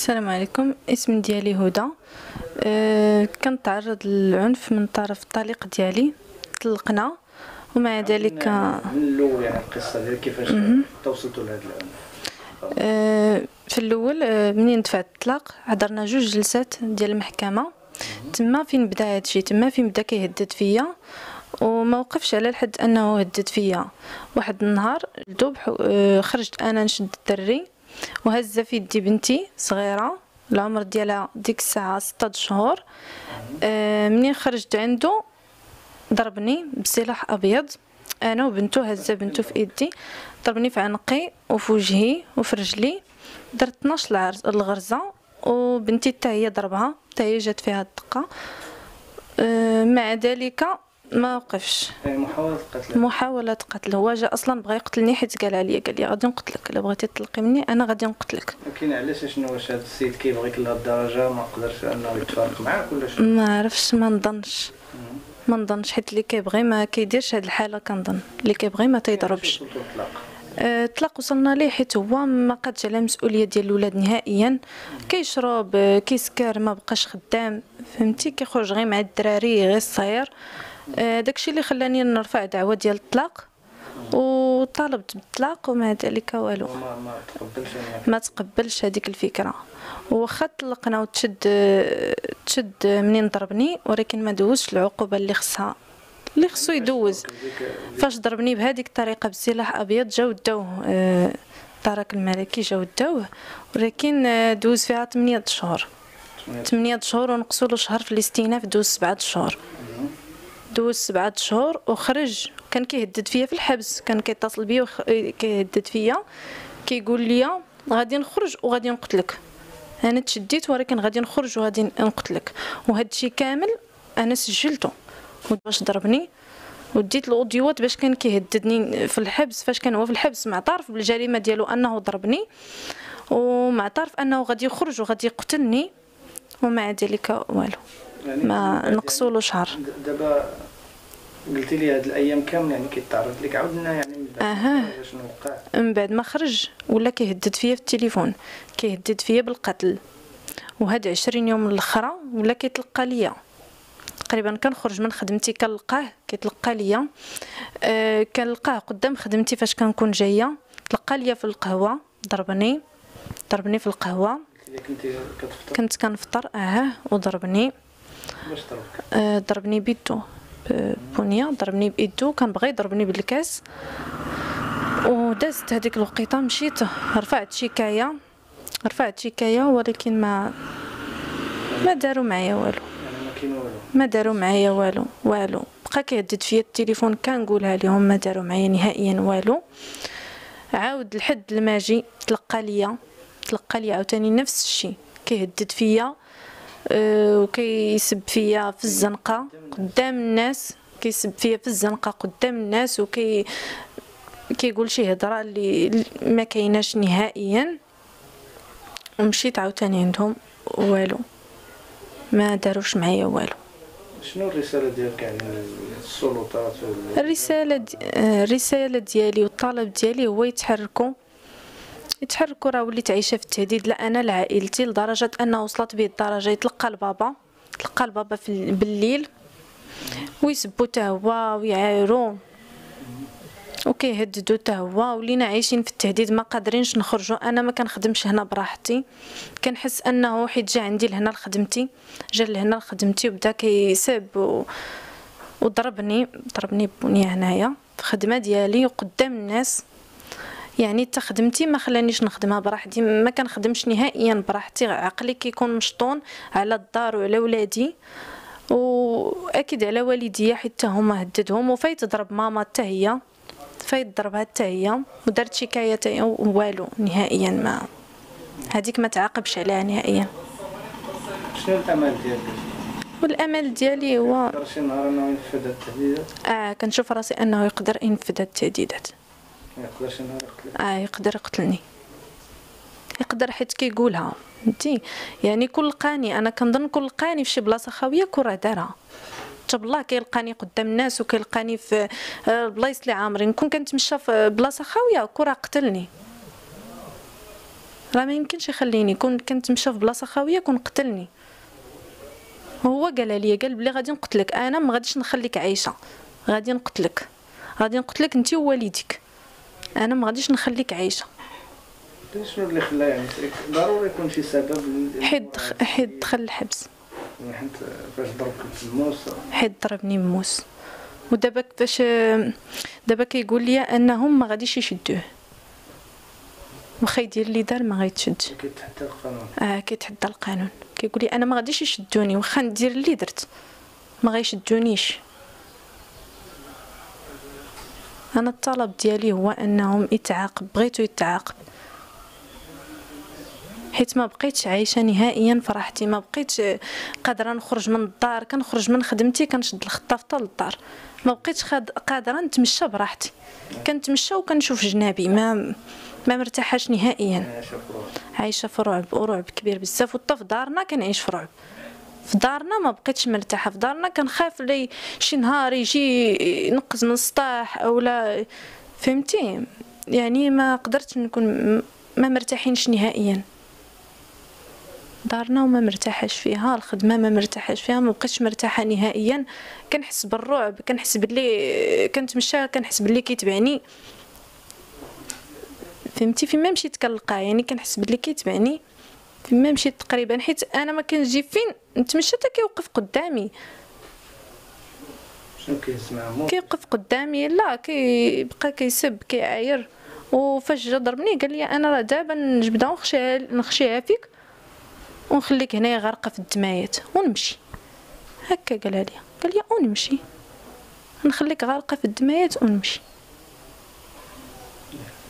السلام عليكم. اسم ديالي هدى. كنتعرض للعنف من طرف الطليق ديالي. طلقنا ومع ذلك من الاول يعني القصه ديال كيفاش توصلتوا لهذا العنف. في الاول منين دفعت الطلاق حضرنا جوج جلسات ديال المحكمه. تما فين بدا هادشي، تما فين بدا كيهدد فيا وما وقفش على الحد انه هدد فيا. واحد النهار الدوب خرجت انا نشد الدري وهز في يدي بنتي صغيره العمر ديالها ديك الساعه 6 شهور. منين خرجت عنده ضربني بسلاح ابيض، انا وبنته هزه بنته في ايدي، ضربني في عنقي وفي وجهي وفي رجلي، درت 12 الغرزه، وبنتي حتى هي ضربها حتى هي جات فيها الدقه. مع ذلك ما وقفش. محاولة قتل. هو جا اصلا بغى يقتلني حيت قال لي غادي نقتلك، الا بغيتي تطلقي مني انا غادي نقتلك. ولكن علاش شنو واش هذا السيد كيبغيك لهاد الدرجه ما قدرش انه يتفارق معاك ولا شنو؟ ما عرفتش، ما نظنش حيت اللي كيبغي ما كيديرش هاد الحاله. كنظن اللي كيبغي ما تيضربش. الطلاق وصلنا ليه حيت هو ما قادش على المسؤوليه ديال الولاد نهائيا. كيشرب كيسكر ما بقاش خدام، فهمتي، كيخرج غير مع الدراري غير الصغير. داكشي اللي خلاني نرفع دعوه ديال الطلاق وطالبت بالطلاق، ومع ذلك والو ما تقبلش هذيك الفكره. واخا طلقنا وتشد منين ضربني، ولكن ما دوزش العقوبه اللي خصو يدوز. فاش ضربني بهذيك الطريقه بسلاح ابيض جاو داوه الدرك الملكي، جاو داوه، ولكن دوز فيها 8 شهور. 8 شهور ونقصوا له شهر في الاستئناف، دوز 7 شهور. دوز 7 شهور وخرج. كان كيهدد فيا في الحبس، كان كيتصل بيا كيهدد فيا، كيقول لي غادي نخرج وغادي نقتلك. انا تشديت ولكن غادي نخرج وغادي نقتلك، وهذا الشيء كامل انا سجلته. باش ضربني وديت الاوديوات باش كان كيهددني في الحبس. فاش كان هو في الحبس معترف بالجريمه ديالو انه ضربني، ومعترف انه غادي يخرج وغادي يقتلني، ومع ذلك والو، يعني ما نقصوا له شهر. دابا قلتي لي هاد الايام كامله يعني كيتعرض لك، عاودنا يعني من بعد شنو وقع؟ من بعد ما خرج ولا كيهدد فيا في التليفون، كيهدد فيا بالقتل. وهاد 20 يوم الاخرى ولا كيتلقى ليا تقريبا. كنخرج من خدمتي كنلقاه كيتلقى ليا. كنلقاه قدام خدمتي فاش كنكون جايه، تلقى ليا في القهوه، ضربني في القهوه. كنت كنفطر وضربني. باش ضربك؟ ضربني بيدو بنيه، ضربني بايدو، كان بغى يضربني بالكاس. ودازت هذيك الوقيته مشيت رفعت شكايه، ولكن ما داروا معايا والو. ما داروا معايا والو. بقى كيهدد فيا التليفون، كنقولها لهم ما داروا معايا نهائيا والو. عاود لحد الماجي تلقى ليا عاوتاني نفس الشيء، كيهدد فيا وكيسب فيا في الزنقه قدام الناس، قدام الناس، كيقول شي هضره اللي ما كايناش نهائيا. ومشيت عاوتاني عندهم والو، ما داروش معايا والو. شنو الرساله ديالك يعني للسلطات؟ الرساله ديالي والطلب ديالي هو يتحركوا. راه وليت عايشه في التهديد، لا انا لعائلتي، لدرجه انه وصلت به الدرجه يتلقى البابا بالليل ويسبوا حتى هو ويعايروا وكيهددوا حتى هو. ولينا عايشين في التهديد، ما قادرينش نخرجوا. انا ما كنخدمش هنا براحتي، كنحس انه حيت جا عندي لهنا لخدمتي، وبدا كيسب وضربني بنيه هنايا في الخدمه ديالي وقدام الناس. يعني حتى خدمتي ما خلانيش نخدمها براحتي، ما كنخدمش نهائيا براحتي. عقلي كيكون مشطون على الدار وعلى ولادي، واكيد على والديا حتى هما هددهم. وفايت ضرب ماما حتى هي، ضربها حتى هي، ودرت شكايه حتى والو نهائيا. ما هذيك ما تعاقبش عليها نهائيا. شنو الامل ديالك؟ والامل ديالي هو شي نهار انه ينفذ التهديدات. كنشوف راسي انه يقدر ينفذ التهديدات. يقدر شي نهار يقتلك؟ يقدر يقتلني، يقدر، حيت كيقولها فهمتي. يعني كل قاني، انا كنظن كل قاني في شي بلاصه خاويه كره دارها. بالله كيلقاني قدام الناس وكيلقاني في البلايص اللي عامرين. كون كنتمشى في بلاصه خاويه كره قتلني. راه ما يمكنش يخليني، كنت مشى في بلاصه خاويه كون قتلني. هو قال لي بلي غادي نقتلك، انا ما غاديش نخليك عايشه، غادي نقتلك انت ووالديك، انا ما غاديش نخليك عايشه. شنو اللي خلاه يعني ضروري يكون شي سبب؟ حيت دخل الحبس، حيت فاش ضربك بالموس، حيت ضربني بموس. ودابا كيفاش دابا كيقول لي انهم ما غاديش يشدوه، واخا يدير اللي دار ما غيتشدش. كيتحدى القانون. كيتحدى القانون. كيقول لي انا ما غاديش يشدوني، واخا ندير اللي درت ما غيشدونيش. انا الطلب ديالي هو انهم يتعاقب، بغيتو يتعاقب، حيت ما بقيتش عايشه نهائيا فرحتي، ما بقيتش قادره نخرج من الدار، كنخرج من خدمتي كنشد الخطاف حتى للدار، ما بقيتش قادره نتمشى براحتي، كنتمشى وكنشوف جنابي، ما مرتاحاش نهائيا، عايشه في رعب ورعب كبير بزاف. وحتى في دارنا كنعيش في رعب، في دارنا ما بقيتش مرتاحه، في دارنا كنخاف لي شي نهار يجي ينقز من السطاح اولا، فهمتي يعني ما قدرتش نكون ما مرتاحينش نهائيا. دارنا وما مرتاحاش فيها، الخدمه ما مرتاحاش فيها، ما بقيتش مرتاحه نهائيا، كنحس بالرعب، كنحس باللي كنتمشى كنحس باللي كيتبعني، فهمتي فين ما مشيت كنلقاه، يعني كنحس باللي كيتبعني فين ما مشيت تقريبا، حيت انا ما كنجي فين نتمشى حتى كيوقف قدامي. شنو كيسمع؟ كيوقف قدامي، لا كيبقى كيسب كيعاير. وفاش جا ضربني قال لي انا راه دابا نجبدها ونخشيها فيك ونخليك هنايا غارقه في الدمايات ونمشي، هكا قال لي ونمشي، نخليك غارقه في الدمايات ونمشي.